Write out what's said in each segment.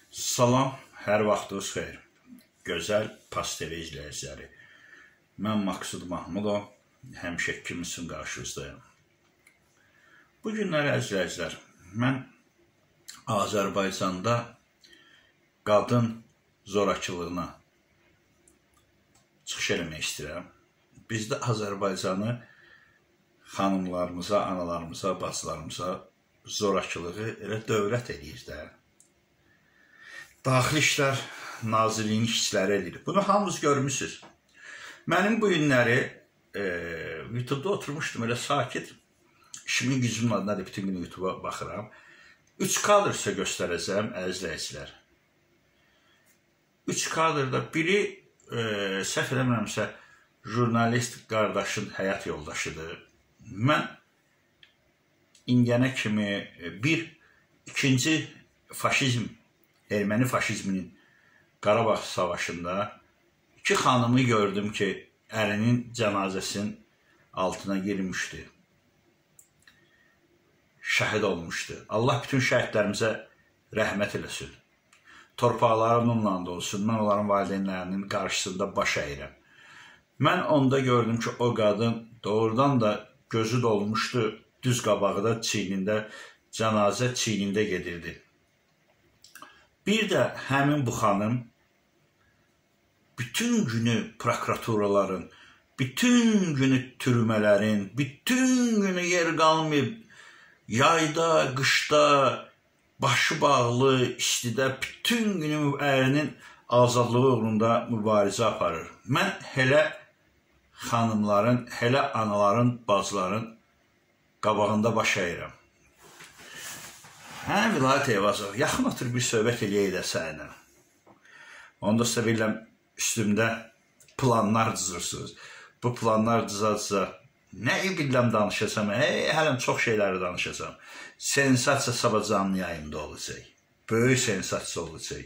Salam, hər vaxtınız xeyir. Gözəl pastel izləyiciləri. Mən Maksud Mahmudov, həmişə kiminsin qarşınızdayım. Bu günləri izləyicilər, mən Azərbaycanda qadın zorakılığına çıxış eləmək istəyirəm. Biz də Azərbaycanı xanımlarımıza, analarımıza, bacılarımıza zorakılığı elə dövlət edir də. Daxili İşlər Nazirliyinin işçiləri edir. Bunu hamınız görmüşsünüz. Mənim bu günləri YouTube'da oturmuşdum, elə sakit. İşimin gücümün adına da bütün gün YouTube'a baxıram. 3 kadr sizə göstərəcəm, əzizləyicilər. 3 kadrda biri, səhv eləmirəmsə, jurnalist qardaşın həyat yoldaşıdır. Mən indiyənə kimi ikinci faşizm, erməni faşizminin Qarabağ savaşında 2 xanımı gördüm ki, ərinin cənazəsinin altına girmişdi. Şəhid olmuşdu. Allah bütün şəhidlərimizə rəhmət eləsin. Torpaqları onunla da olsun. Mən onların valideynlərinin qarşısında baş əyirəm. Mən onda gördüm ki, o qadın doğrudan da gözü dolmuşdu. Düz qabağı da çiynində, cənazə çiynində gedirdi. Bir də həmin bu xanım bütün günü prokuraturaların, bütün günü türmələrin, bütün günü yer qalmayıb, yayda, qışda, başı bağlı, istidə, bütün günü ərinin azadlığı uğrunda mübarizə aparır. Mən hələ xanımların, hələ anaların, bacıların qabağında baş əyirəm. Hə, Vilayət Eyvazov, yaxın oturub bir söhbət eləyək də sənə. Onda sizə bilirəm, üstümdə planlar düzürsünüz. Bu planlar düzəlsə, nəyi bilirəm danışacam, hələm çox şeyləri danışacam. Sensasiya sabah canlı yayımda olacaq. Böyük sensasiya olacaq.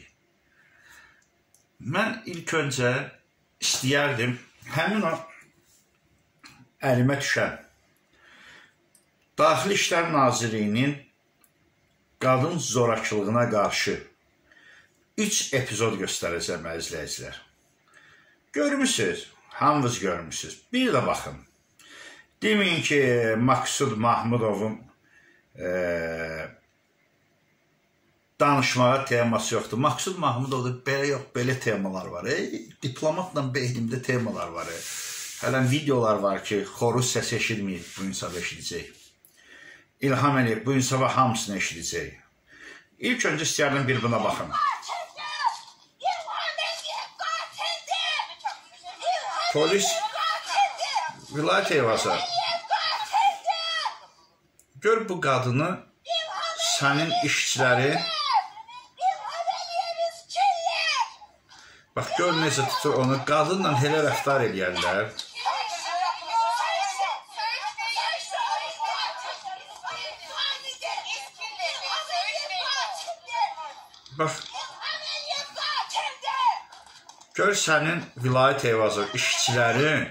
Mən ilk öncə istəyərdim, həmin o əlimə düşən Daxili İşlər Nazirliyinin qadın zorakılığına qarşı 3 epizod göstərəcəm, əzizləyicilər. Görmüşsünüz, hamınız görmüşsünüz. Bir də baxın. Deməyin ki, Maksud Mahmudovun danışmağa teması yoxdur. Maksud Mahmudovda belə yox, belə temalar var. Diplomatla beynimdə temalar var. Hələn videolar var ki, xoruz səsi eşitməyib, bu insaf eşidəcək. İlham eləyib, bu insafa hamısını eşidəcək. İlk öncə istəyərdim bir buna baxın. Polis, Vilayət Eyvazov, gör bu qadını, sənin işçiləri, bax, gör necə tutur onu, qadınla elə rəftar edərlər. Bax, gör sənin Vilayət Eyvazov işçiləri,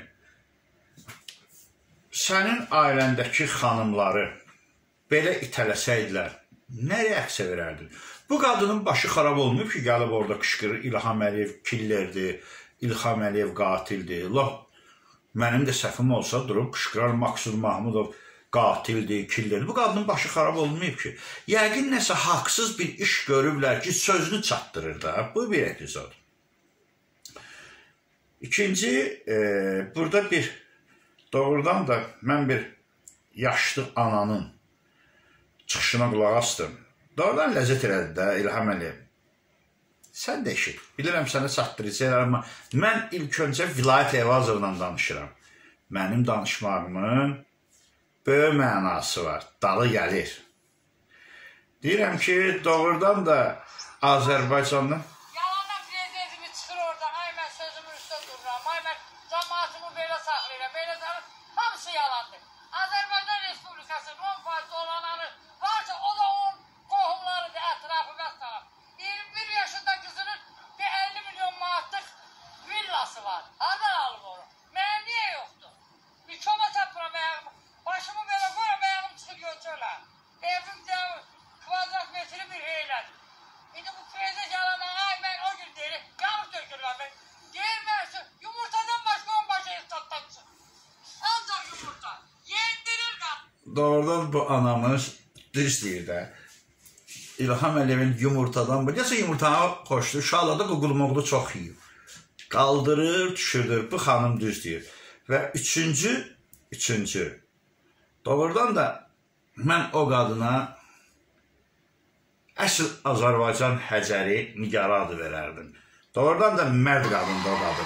sənin ailəndəki xanımları belə itələsəydilər, nə reaksiya verərdin? Bu qadının başı xarab olmayıb ki, gəlib orada qışqırır, İlham Əliyev killerdir, İlham Əliyev qatildir. Mənim də səhvim olsa durub qışqırar, Maksud Mahmudov qatildir, killerdir. Bu qadının başı xarab olmayıb ki, yəqin nəsə haqsız bir iş görüblər ki, sözünü çatdırır da. Bu bir epizod. İkinci, burada doğrudan da mən bir yaşlı ananın çıxışına qulaq astım. Doğrudan ləzzət elədi də İlham Əliyev. Sən də eşit. Bilirəm sənə çatdıracaqlar, amma mən ilk öncə Vilayət Eyvazovla danışıram. Mənim danışmağımın böyük mənası var. Dalı gəlir. Deyirəm ki, doğrudan da Azərbaycanlı evimdə kvadrat metri bir eylədir. İndi bu prezident doğrudan bu anamız düz deyir də. İlham Əliyevin yumurtadan, necə yumurtanı xoşdur, uşaqlar da qulqulmoqlu çox yiyir. Qaldırır, düşürür, bu xanım düz deyir. Və üçüncü, doğrudan da mən o qadına əsl Azərbaycan Həcəri Nigarə adı verərdim. Doğrudan da mərd qadındır o qadın.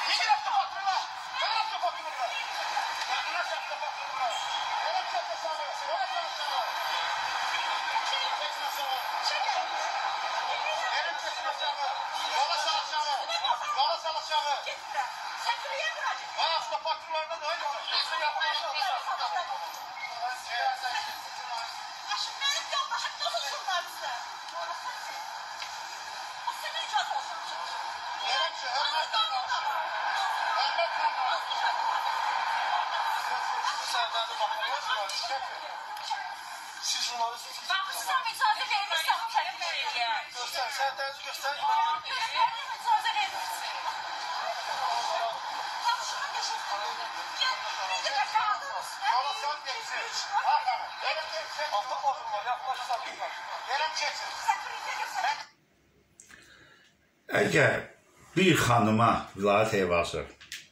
Siz jurnalistsiniz. Baxırsam icazə vermirsən tələbləriyə. Göstər, sənədlərinizi göstər. İcazə vermirsin. Bax, şuna qəşəng. Bir də qaldınız. Qalasan geçsin. Baxın, verim geçsin. Bax, oturma, yaxlaşsan. Verim geçsin. Əgər bir xanıma vilayət heyvası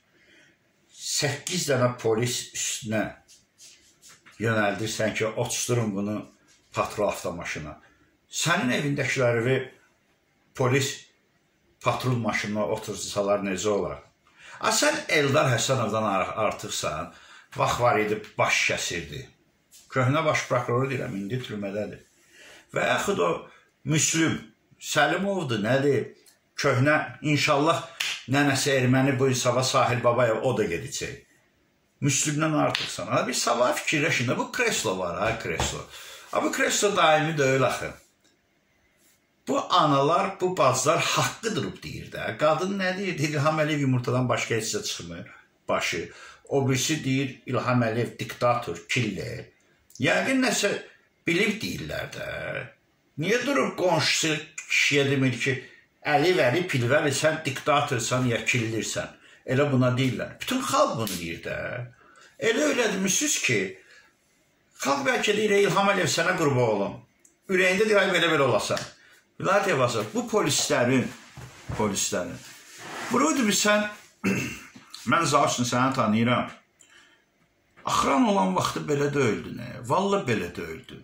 8 dənə polis üstünə yönəldirsən ki, otusturun bunu patrol avtomaşına. Sənin evindəkiləri polis patrol maşınına otursalar necə olar? Sən Eldar Həsənovdan artıqsan, vaxt var idi, baş kəsirdi. Köhnə baş prokuroru deyirəm, indi türmədədir. Və yaxud o Müslüm Səlimovdur, nədir? Köhnə, inşallah nənəsi erməni bu sabah Sahil Babayev, o da gedəcək. Müslümdən artıqsan. Bir sabah fikirləşin, bu kreslo var, ha, kreslo. Bu kreslo daimi deyil axı. Bu analar, bu bacılar haqqı durub deyir də. Qadın nə deyir? İlham Əliyev yumurtadan başqa heç də çıxmır, başı. O birisi deyir, İlham Əliyev diktator, kille. Yəqin nəsə bilib deyirlər də. Niyə durub qonşusu kişiyə demir ki, Əli, pilvəli, sən diktatorsan, ya killirsən. Elə buna deyirlər. Bütün xalq bunu deyir də. Elə öyrədmişsiniz ki, xalq bəlkə deyir, İlham Əliyev sənə qurba olum. Ürəyində deyir, ay belə olasan. Vilayət heyvası, bu polislərin, buraydı bir sən, mən Zavşın səni tanıyıram. Axıran olan vaxtı belə döyüldün, valla belə döyüldün.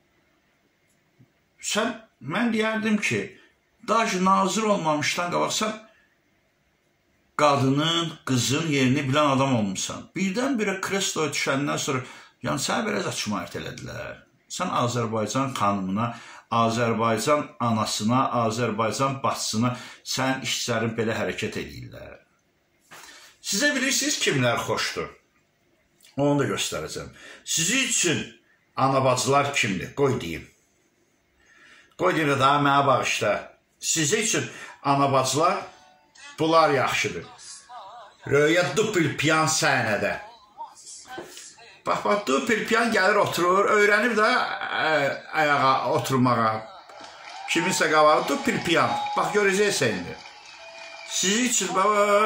Mən deyərdim ki, daha ki, nazir olmamışdan qabaqsan, qadının, qızın yerini bilən adam olmuşsan. Birdən-birə kresloya düşəndən sonra, yəni səni belə açmayət elədilər. Sən Azərbaycan xanımına, Azərbaycan anasına, Azərbaycan bacısına, sənin işçilərin belə hərəkət edirlər. Sizə bilirsiniz kimlər xoşdur? Onu da göstərəcəm. Sizi üçün anabacılar kimdir? Qoy deyim. Qoy deyim də daha mənə bağışla. Sizə üçün anabacılar bunlar yaxşıdır. Röya Dupilpiyan səhnədə. Bax, Dupilpiyan gəlir, oturur, öyrənib də ayağa oturmağa. Kiminsə qavağı Dupilpiyan. Bax, görəcəksən indi. Sizi üçün, baba,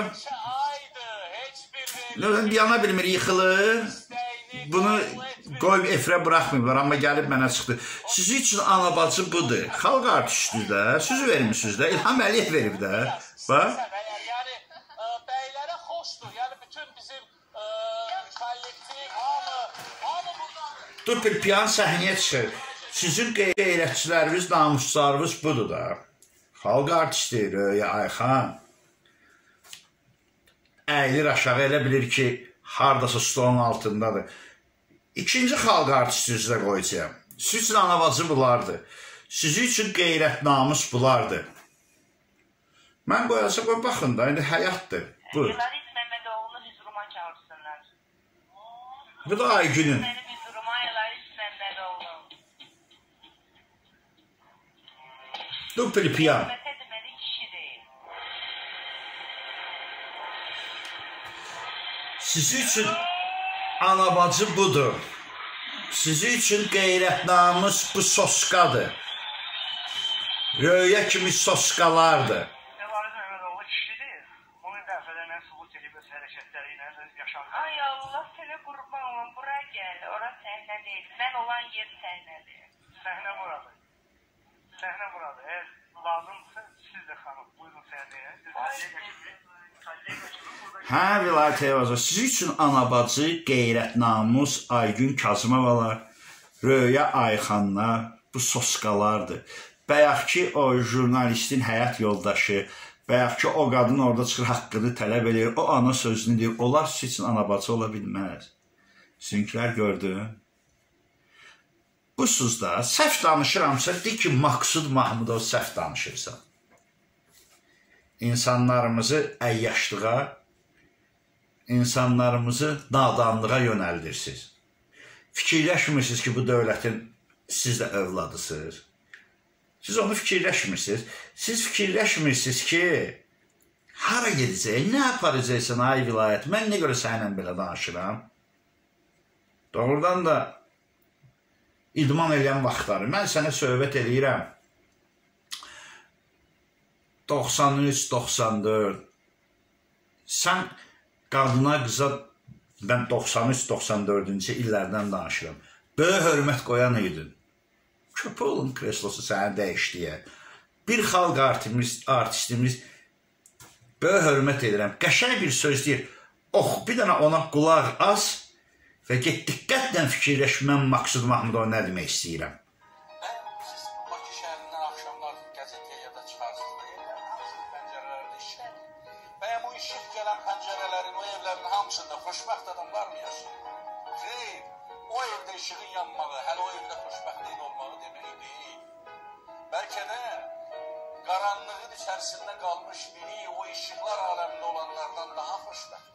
yana bilmir, yıxılır. Bunu qoyub efirə buraxmayıblar, amma gəlib mənə çıxdı. Sizi üçün anabacı budur. Xalq artistdir də, söz vermişsiniz də, İlham Əliyev verib də. Bax. Yəni, bəylərə xoşdur. Yəni, bütün bizim kollektiv, hamı buradan... Dupilpiyan səhnəyə çıxır. Sizin qeyrətçiləriniz, namuslarınız budur da. Xalq artisti, Röya Ayxan. Əyilir aşağı, elə bilir ki, haradasa stolun altındadır. İkinci xalq artisti üzrə qoyacağım. Siz üçün anabacı bulardır. Sizi üçün qeyrət, namus bulardır. Mən qoyacaq, baxın da, indi həyatdır. Bu. Elaris Məmmədoğlu'nu hüzuruma çağırsınlar. Bu da Aygün'ün. Benim hüzuruma Elaris Məmmədoğlu. Dupilpiyan. Hürmət etməli kişi deyil. Sizi üçün anabacı budur. Sizi üçün qeyrət, namus bu soskadır. Röya kimi soskalardır. Elaris Məmmədoğlu kişidir. Bunu dəfələrlə sübut edib öz hərəkətləri ilə yaşandı. Ay Allah sənə qurban olum, bura gəl. Ora səhnə Mən olan yer səhnədir. Səhnə buradır. Səhnə buradır. Eğer lazımsa siz de xanım. Buyurun səhnəyə. Hə, Vilayət Eyvazov, siz üçün anabacı, qeyrət, namus, Aygün Kazımovalar, Röya Ayxanlar, bu soskalardır. Bəyəxki o jurnalistin həyat yoldaşı, bəyəxki o qadın orada çıxır, haqqını tələb edir, o ana sözünü deyir, onlar siz üçün anabacı ola bilməz. Sizinkilər gördün. Bu sözdə səhv danışıramsa, de ki, Maqsud Mahmudov səhv danışırsan. İnsanlarımızı əyyaşlığa, insanlarımızı nadanlığa yönəldirsiniz. Fikirləşmirsiniz ki, bu dövlətin siz də övladısınız. Siz onu fikirləşmirsiniz. Siz fikirləşmirsiniz ki, hara gedəcək, nə aparacaqsan, ay vilayət, mən nə görə sənlə belə danışıram? Doğrudan da idman eləyən vaxtları, mən sənə söhbət eləyirəm. 93-94, sən qadına, qıza, mən 93-94-cü illərdən danışıram. Böyük hörmət qoyan idin. Köpə olun kreslosu səni dəyişdiyə. Bir xalq artistimiz, böyük hörmət edirəm. Qəşəng bir söz deyir, bir dənə ona qulaq as və get diqqətlə fikirləş, mən Maqsud Mahmudov nə demək istəyirəm. Siz Bakı şəhərindən axşamlar qəzetəyə ya da çıxarsınız da, hamısının pəncərələrində işləyir. Bəyəm o işıq gələn pəncərələrin, o evlərin hamısında xoşbəxt adamlar mı yaşayır? Xeyr, o evdə işığın yanmağı, hələ o evdə xoşbəxtliyin olmağı demək deyil. Bəlkə də qaranlığın içərisində qalmış biri o işıqlar aləmində olanlardan daha xoşbəxt.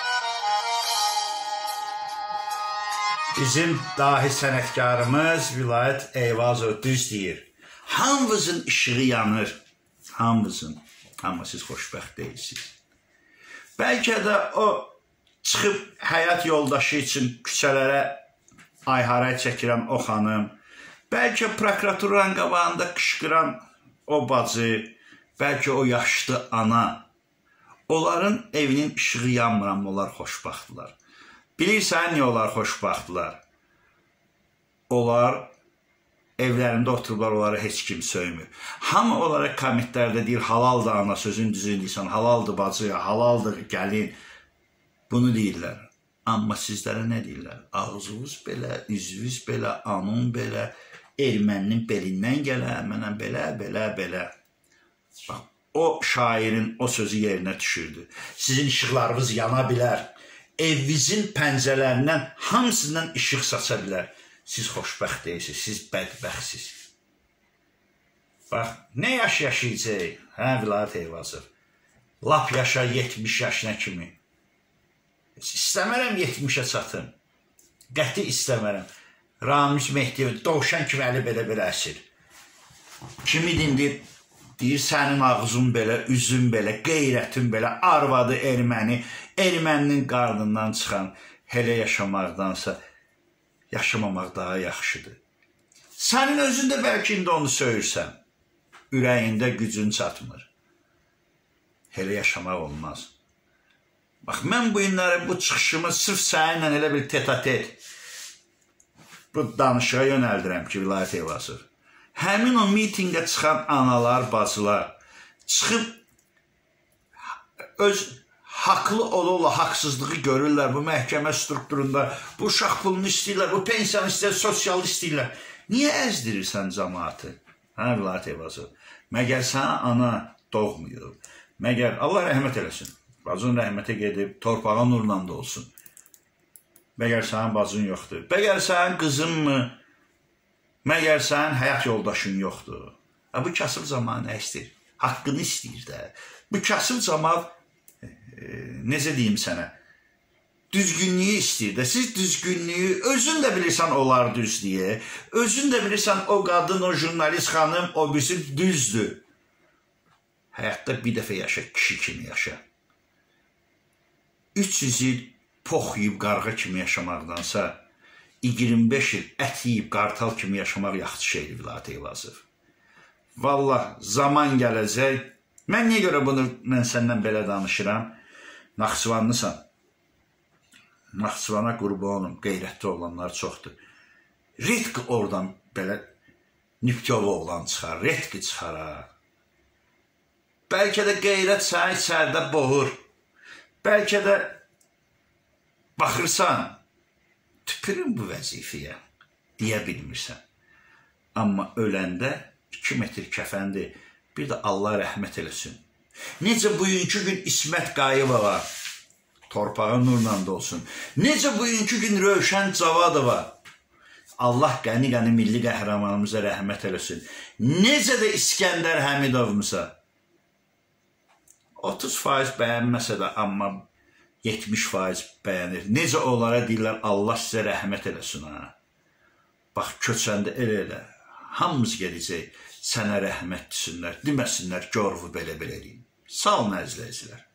Bizim dahi sənətkarımız Vilayət Eyvazov düz deyir. Hamınızın işığı yanır. Hamınızın. Amma siz xoşbəxt deyilsiniz. Bəlkə də o çıxıb həyat yoldaşı üçün küçələrə ayharay çəkirən o xanım, bəlkə prokuraturanın qabağında qışqıran o bacı, bəlkə o yaşlı ana, onların evinin işığı yanmır, amma onlar xoşbəxtdilər. Bilirsən niyə onlar xoşbəxtdilər? Onlar evlərində otururlar, onları heç kim söymür. Hamı onlara kommentlərdə deyir, halaldır ana, sözün düzünü deyirsən, halaldır bacı, halaldır gəlin. Bunu deyirlər. Amma sizlərə nə deyirlər? Ağzınız belə, üzünüz belə, anın belə, erməninin belindən gələ, mənə belə. Bax, o şairin o sözü yerinə düşürdü. Sizin işıqlarınız yana bilər. Evinizin pəncələrindən hamısından işıq saça bilər. Siz xoşbəxt deyilsiniz, siz bədbəxtsiz. Bax, nə yaşayacaq? Hə, Vilayət Eyvazov? Lap yaşa 70 yaşına kimi. İstəmərəm 70-ə çatım. Qəti istəmərəm. Ramiz Mehdiyev dovşan kimi əli belə əsir. Kimi dindir? Deyir, sənin ağzın belə, üzün belə, qeyrətin belə, arvadı erməni, erməninin qarnından çıxan hələ yaşamaqdansa yaşamamaq daha yaxşıdır. Sənin özün də bəlkə indi onu söyürsən. Ürəyində gücün çatmır. Hələ yaşamaq olmaz. Bax, mən bu günləri, bu çıxışımı sırf səninlə elə bir tet-a-tet bu danışığa yönəldirəm ki, Vilayət Eyvazov. Həmin o mitingə çıxan analar, bacılar çıxıb öz haqlı olurlar, haqsızlığı görürlər bu məhkəmə strukturunda, bu uşaq pulunu istəyirlər, bu pensiyanı istəyirlər, sosial istəyirlər. Niyə əzdirirsən cəmaatı? Hə, Vilayət Eyvazov? Məgər sənə ana doğmayıb? Məgər, Allah rəhmət eləsin, bacın rəhmətə gedib, torpağa nurla da olsun. Məgər sənin bacın yoxdur? Məgər sənin qızın mı? Məgər sənin həyat yoldaşın yoxdur? Bu kasıb zaman nə istəyir? Haqqını istəyir də. Bu kasıb zaman, necə deyim sənə, düzgünlüyü istəyir də. Siz düzgünlüyü, özün də bilirsən onlar düz deyə. Özün də bilirsən o qadın, o jurnalist xanım, o birisi düzdür. Həyatda bir dəfə yaşa, kişi kimi yaşa. 300 il pox yiyib qarğa kimi yaşamaqdansa, 25 il ət yiyib qartal kimi yaşamaq yaxşı şeydir, Vilayət Eyvazov. Vallah, zaman gələcək. Mən niyə görə bunu, mən səndən belə danışıram? Naxçıvanlısan. Naxçıvana qurbanım, qeyrətli olanlar çoxdur. Redki oradan belə nüktəli oğlan çıxar, redki çıxar. Bəlkə də qeyrət səni içərdə boğur. Bəlkə də baxırsan, tüpürün bu vəzifəyə, deyə bilmirsən. Amma öləndə 2 metr kəfəndir, bir də Allah rəhmət eləsin. Necə bugünkü gün İsmət Qayıbova, torpağı nurla dolsun. Necə bugünkü gün Rövşən Cavadova, Allah qəni-qəni milli qəhrəmanımıza rəhmət eləsin. Necə də İskəndər Həmidovmuza. 30% bəyənməsə də, amma 70% bəyənir. Necə onlara deyirlər, Allah sizə rəhmət eləsin. Bax, köçəndə elə. Hamımız gedəcək, sənə rəhmət desinlər, deməsinlər, görvü belə-belə deyim. Sağ olun, əzizləyicilər.